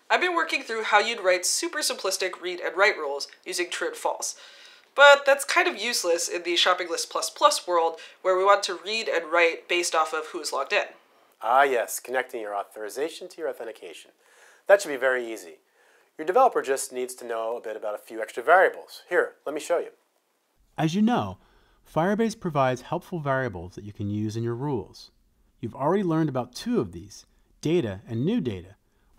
I've been working through how you'd write super simplistic read and write rules using true and false. But that's kind of useless in the shopping list plus plus world where we want to read and write based off of who's logged in. Ah yes, connecting your authorization to your authentication. That should be very easy. Your developer just needs to know a bit about a few extra variables. Here, let me show you. As you know, Firebase provides helpful variables that you can use in your rules. You've already learned about two of these, data and new data,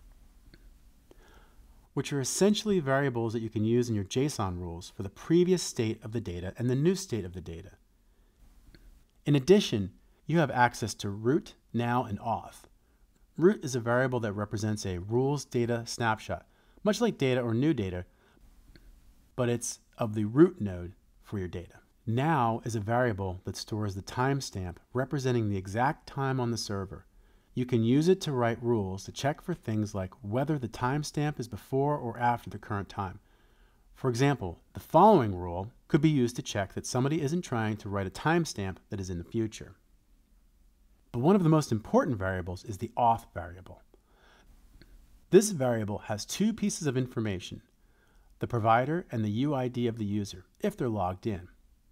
which are essentially variables that you can use in your JSON rules for the previous state of the data and the new state of the data. In addition, you have access to root, now, and auth. Root is a variable that represents a rules data snapshot, much like data or new data, but it's of the root node for your data. Now is a variable that stores the timestamp representing the exact time on the server. You can use it to write rules to check for things like whether the timestamp is before or after the current time. For example, the following rule could be used to check that somebody isn't trying to write a timestamp that is in the future. But one of the most important variables is the auth variable. This variable has two pieces of information, the provider and the UID of the user, if they're logged in.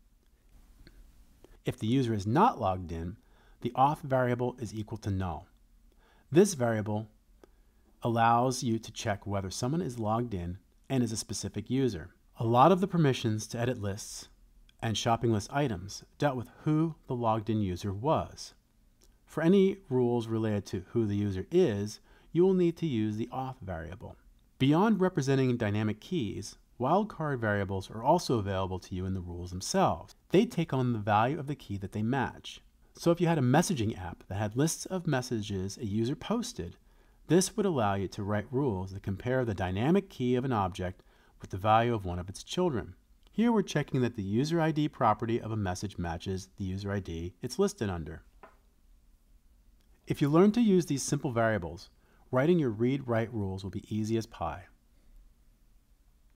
If the user is not logged in, the auth variable is equal to null. This variable allows you to check whether someone is logged in and is a specific user. A lot of the permissions to edit lists and shopping list items dealt with who the logged in user was. For any rules related to who the user is, you will need to use the auth variable. Beyond representing dynamic keys, wildcard variables are also available to you in the rules themselves. They take on the value of the key that they match. So if you had a messaging app that had lists of messages a user posted, this would allow you to write rules that compare the dynamic key of an object with the value of one of its children. Here we're checking that the user ID property of a message matches the user ID it's listed under. If you learn to use these simple variables, writing your read-write rules will be easy as pie.